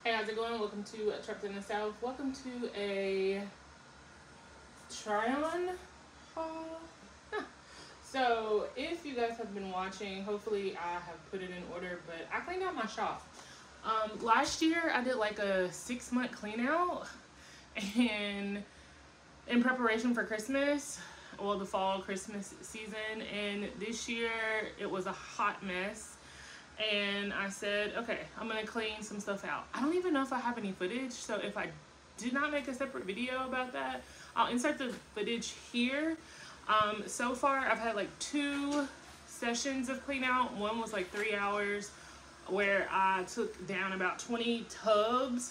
Hey, how's it going? Welcome to Trapped in the South. Welcome to a try-on haul. Huh. So, if you guys have been watching, hopefully I have put it in order, but I cleaned out my shop. Last year I did like a 6-month clean out, and in preparation for Christmas, well, the fall Christmas season, and this year it was a hot mess. And I said, okay, I'm gonna clean some stuff out. I don't even know if I have any footage, so if I did not make a separate video about that, I'll insert the footage here. So far I've had like 2 sessions of clean out. One was like 3 hours where I took down about 20 tubs,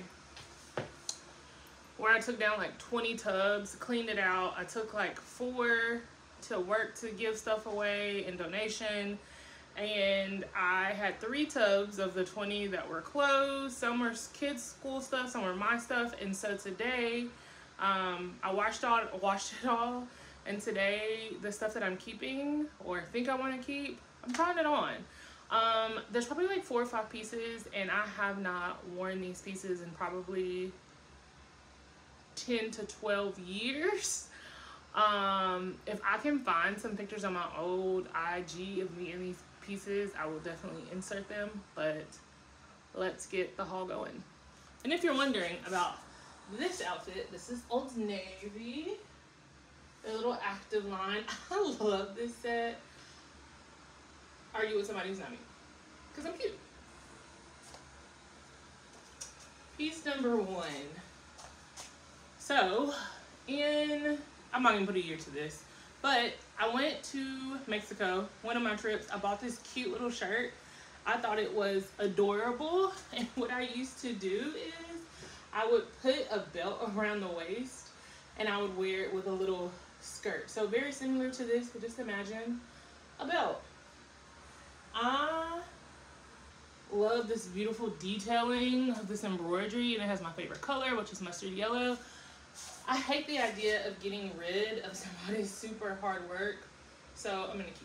where I took down like 20 tubs, cleaned it out. I took like 4 to work to give stuff away in donation. And I had 3 tubs of the 20 that were closed. Some were kids' school stuff, some were my stuff. And so today, I washed it all. And today, the stuff that I'm keeping or think I want to keep, I'm trying it on. There's probably like 4 or 5 pieces, and I have not worn these pieces in probably 10 to 12 years. If I can find some pictures on my old IG of me in these pieces, I will definitely insert them, but let's get the haul going. And if you're wondering about this outfit, this is Old Navy, their little active line. I love this set. Are you with somebody who's not me? Because I'm cute. Piece number 1. So, I'm not gonna put a year to this, but I went to Mexico, one of my trips. I bought this cute little shirt. I thought it was adorable, and what I used to do is I would put a belt around the waist and I would wear it with a little skirt. So very similar to this, but just imagine a belt. I love this beautiful detailing of this embroidery, and it has my favorite color, which is mustard yellow. I hate the idea of getting rid of somebody's super hard work, so I'm gonna keep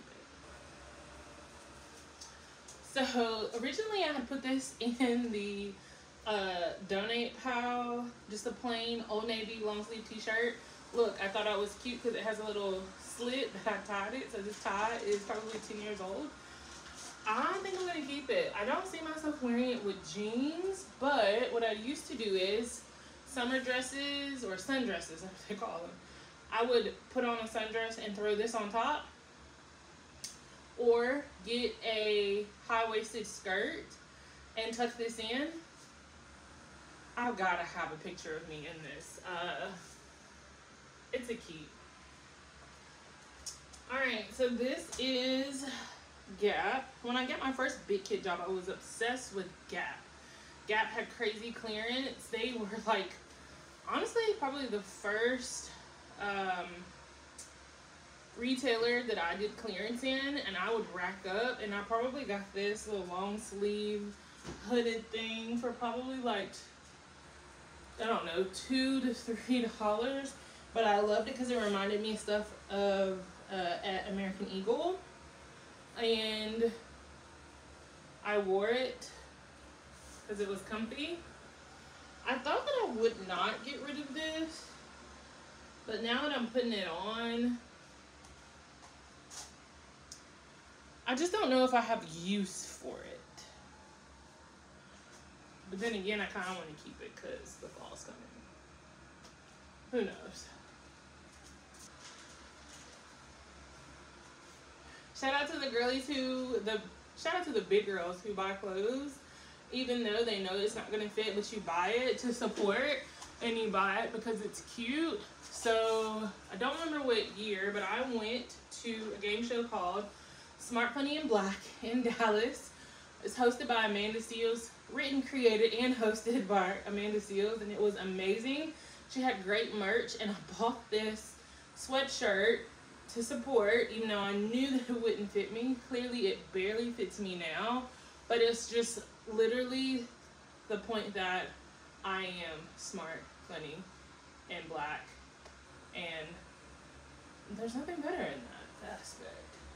it. So originally I had put this in the donate pile, just a plain Old Navy long sleeve t-shirt. Look, I thought it was cute because it has a little slit that I tied it, so this tie is probably 10 years old. I think I'm gonna keep it. I don't see myself wearing it with jeans, but what I used to do is summer dresses or sundresses, as they call them. I would put on a sundress and throw this on top, or get a high-waisted skirt and tuck this in. I've got to have a picture of me in this. It's a keep. Alright, so this is Gap. When I got my first big kid job, I was obsessed with Gap. Gap had crazy clearance. They were like, honestly, probably the first retailer that I did clearance in, and I would rack up, and I probably got this little long sleeve hooded thing for probably like, I don't know, $2 to $3, but I loved it because it reminded me of stuff of at American Eagle, and I wore it because it was comfy. I thought that I would not get rid of this, but now that I'm putting it on, I just don't know if I have use for it. But then again, I kind of want to keep it because the fall's coming. Who knows? Shout out to the big girls who buy clothes, even though they know it's not gonna fit, but you buy it to support, and you buy it because it's cute. So I don't remember what year, but I went to a game show called Smart Funny in Black in Dallas. It's hosted by Amanda Seales, written, created, and hosted by Amanda Seales, and it was amazing. She had great merch, and I bought this sweatshirt to support, even though I knew that it wouldn't fit me. Clearly it barely fits me now, but it's just literally the point that I am smart, funny, and black, and there's nothing better in that aspect.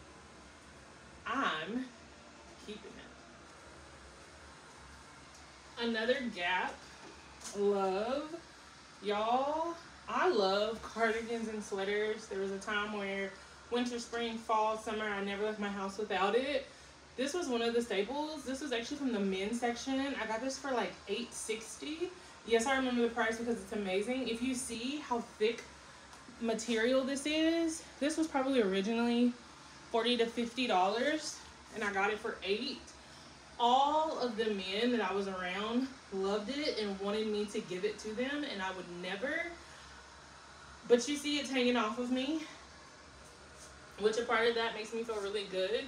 I'm keeping it. Another Gap love. Y'all, I love cardigans and sweaters. There was a time where winter, spring, fall, summer, I never left my house without it. This was one of the staples. This was actually from the men's section. I got this for like $8.60. Yes, I remember the price because it's amazing. If you see how thick material this is, this was probably originally $40 to $50, and I got it for $8. All of the men that I was around loved it and wanted me to give it to them, and I would never. But you see it's hanging off of me, which a part of that makes me feel really good.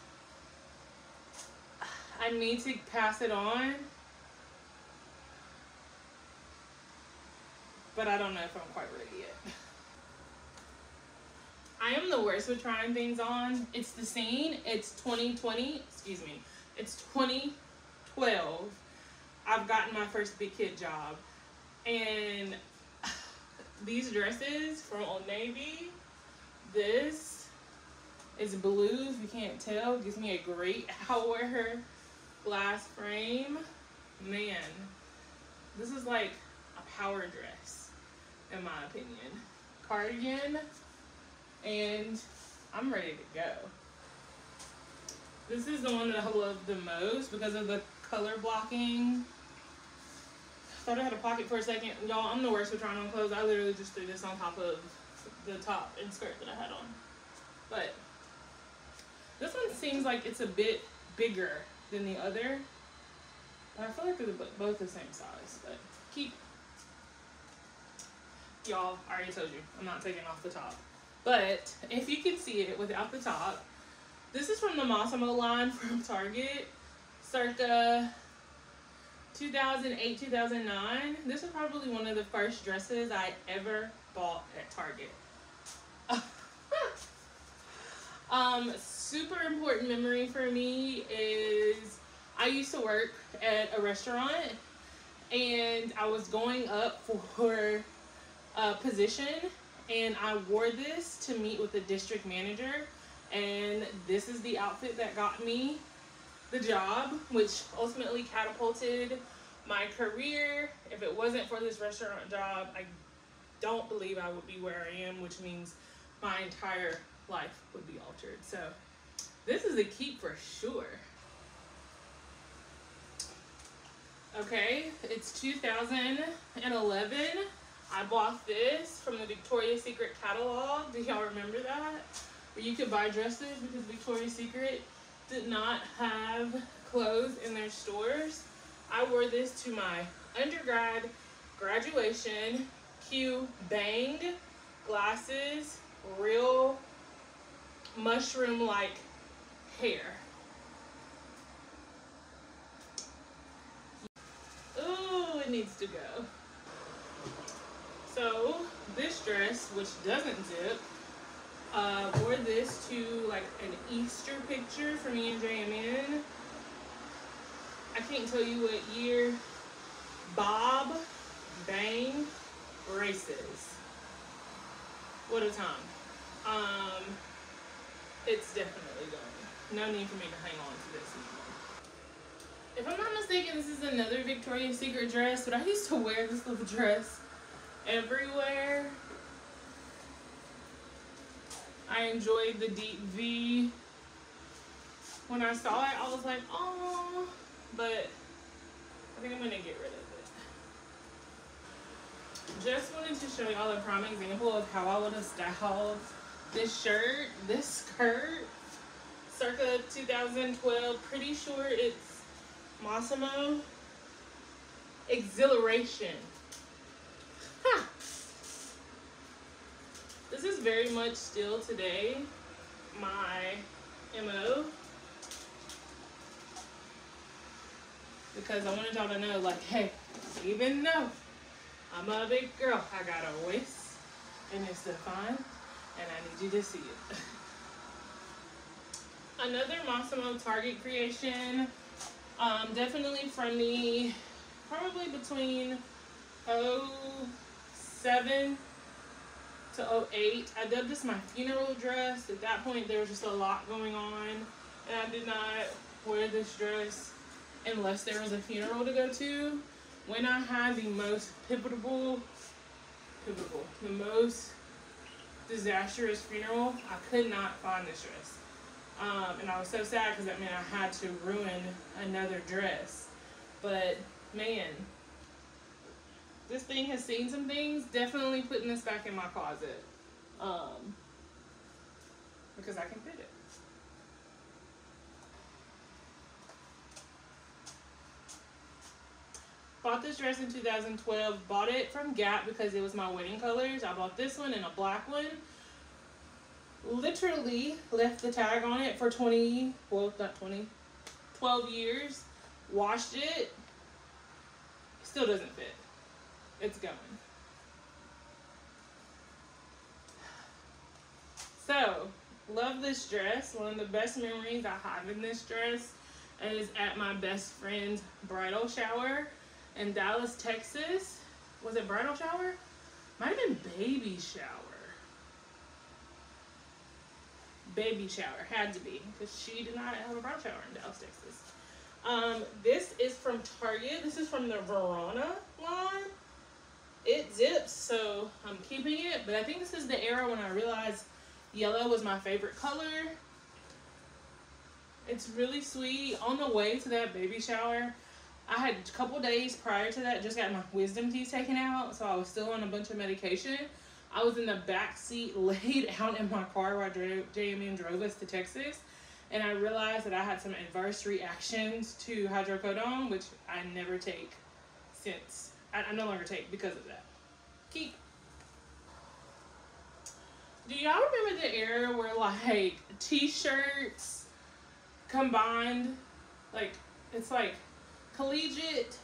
I need to pass it on, but I don't know if I'm quite ready yet. I am the worst with trying things on. It's the scene. It's 2020. Excuse me. It's 2012. I've gotten my first big kid job. And these dresses from Old Navy, this is blue, if you can't tell. Gives me a great hour glass frame. Man, this is like a power dress, in my opinion. Cardigan, and I'm ready to go. This is the one that I love the most because of the color blocking. Thought I had a pocket for a second. Y'all, I'm the worst with trying on clothes. I literally just threw this on top of the top and skirt that I had on. But this one seems like it's a bit bigger than the other. But I feel like they're both the same size. But y'all, I already told you, I'm not taking off the top. But if you can see it without the top, this is from the Mossimo line from Target, circa 2008, 2009. This was probably one of the first dresses I ever bought at Target. Super important memory for me is I used to work at a restaurant, and I was going up for a position, and I wore this to meet with the district manager, and this is the outfit that got me the job, which ultimately catapulted my career. If it wasn't for this restaurant job, I don't believe I would be where I am, which means my entire life would be altered. So this is a keep for sure. Okay, it's 2011. I bought this from the Victoria's Secret catalog. Do y'all remember that? Where you could buy dresses because Victoria's Secret did not have clothes in their stores. I wore this to my undergrad graduation. Cue bang, glasses, real mushroom-like hair. Ooh, it needs to go. So this dress, which doesn't zip, wore this to like an Easter picture for me and JMN. I can't tell you what year. Bob Bang Braces. What a time. It's definitely going. No need for me to hang on to this anymore. If I'm not mistaken, this is another Victoria's Secret dress, but I used to wear this little dress everywhere. I enjoyed the deep V. When I saw it, I was like, oh, but I think I'm gonna get rid of it. Just wanted to show y'all a prime example of how I would have styled this shirt, this skirt, circa 2012. Pretty sure it's Mossimo. Exhilaration. Huh. This is very much still today my MO, because I wanted y'all to know, like, hey, even though I'm a big girl, I got a waist and it's defined, and I need you to see it. Another Mossimo Target creation, definitely from the, probably between 07 to 08. I dubbed this my funeral dress. At that point, there was just a lot going on, and I did not wear this dress unless there was a funeral to go to. When I had the most the most disastrous funeral, I could not find this dress. And I was so sad because that meant I had to ruin another dress. But man, this thing has seen some things. Definitely putting this back in my closet. Because I can fit it. Bought this dress in 2012. Bought it from Gap because it was my wedding colors. I bought this one and a black one. Literally left the tag on it for 12 years. Washed it. Still doesn't fit. It's going. So, love this dress. One of the best memories I have in this dress is at my best friend's bridal shower in Dallas, Texas. Was it bridal shower? Might have been baby shower. Baby shower. Had to be. Because she did not have a bridal shower in Dallas, Texas. This is from Target. This is from the Verona line. It zips, so I'm keeping it. But I think this is the era when I realized yellow was my favorite color. It's really sweet. On the way to that baby shower, I had a couple days prior to that just got my wisdom teeth taken out, so I was still on a bunch of medication. I was in the back seat laid out in my car while JMN drove us to Texas, and I realized that I had some adverse reactions to hydrocodone, which I never take since. I no longer take because of that. Keep. Do y'all remember the era where like t-shirts combined, like it's like collegiate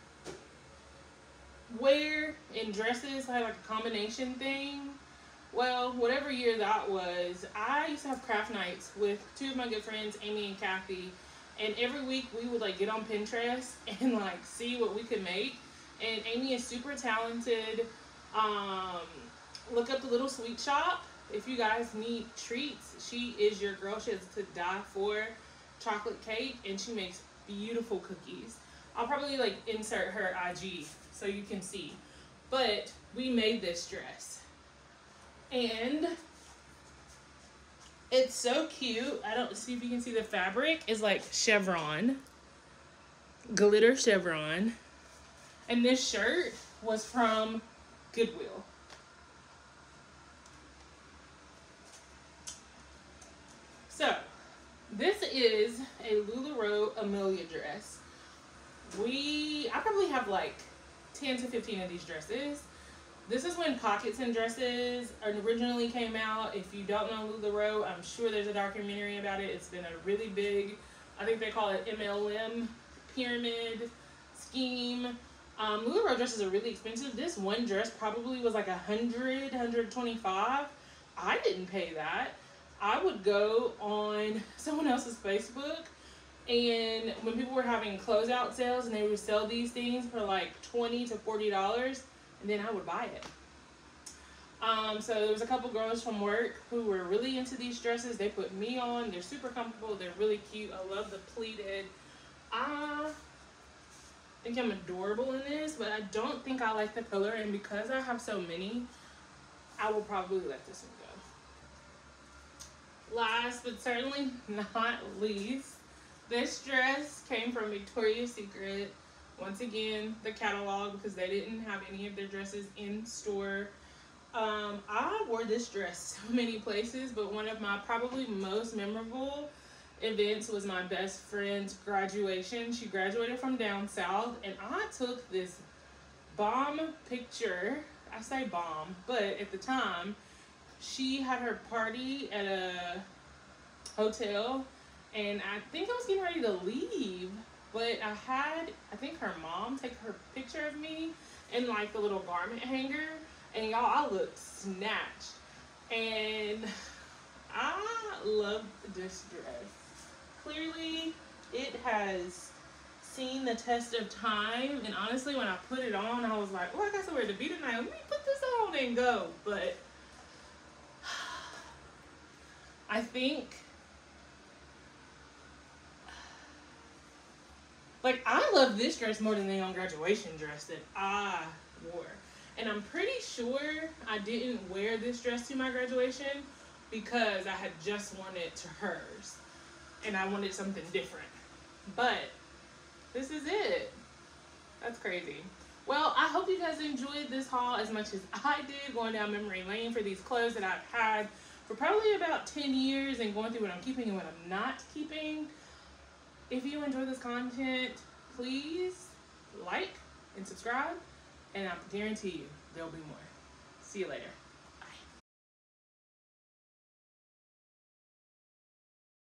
wear and dresses had like a combination thing? Well, whatever year that was, I used to have craft nights with two of my good friends, Amy and Kathy, and every week we would like get on Pinterest and like see what we could make. And Amy is super talented. Look up the Little Sweet Shop. If you guys need treats, she is your girl. She has to die for chocolate cake, and she makes beautiful cookies. I'll probably like insert her IG so you can see. But we made this dress, and it's so cute. I don't see if you can see the fabric is like chevron, glitter chevron, and this shirt was from Goodwill. So, this is a LuLaRoe Amelia dress. I probably have like 10 to 15 of these dresses. This is when pockets and dresses originally came out. If you don't know LuLaRoe, I'm sure there's a documentary about it. It's been a really big, I think they call it MLM pyramid scheme. LuLaRoe dresses are really expensive. This one dress probably was like $100, $125. I didn't pay that. I would go on someone else's Facebook, and when people were having closeout sales and they would sell these things for like $20 to $40, and then I would buy it. So there was a couple girls from work who were really into these dresses. They put me on. They're super comfortable. They're really cute. I love the pleated. I think I'm adorable in this, but I don't think I like the color, and because I have so many, I will probably let this one go. Last but certainly not least, this dress came from Victoria's Secret. Once again, the catalog, because they didn't have any of their dresses in store. I wore this dress so many places, but one of my probably most memorable events was my best friend's graduation. She graduated from down south, and I took this bomb picture. I say bomb, but at the time, she had her party at a hotel, and I think I was getting ready to leave, but I think her mom take her picture of me in like the little garment hanger, and y'all, I looked snatched, and I love this dress. Clearly, it has seen the test of time, and honestly, when I put it on, I was like, oh, I got somewhere to be tonight. Let me put this on and go. But I think Like, I love this dress more than the on graduation dress that I wore. And I'm pretty sure I didn't wear this dress to my graduation because I had just worn it to hers. And I wanted something different. But this is it. That's crazy. Well, I hope you guys enjoyed this haul as much as I did, going down memory lane for these clothes that I've had for probably about 10 years and going through what I'm keeping and what I'm not keeping. If you enjoy this content, please like and subscribe, and I guarantee you there'll be more. See you later.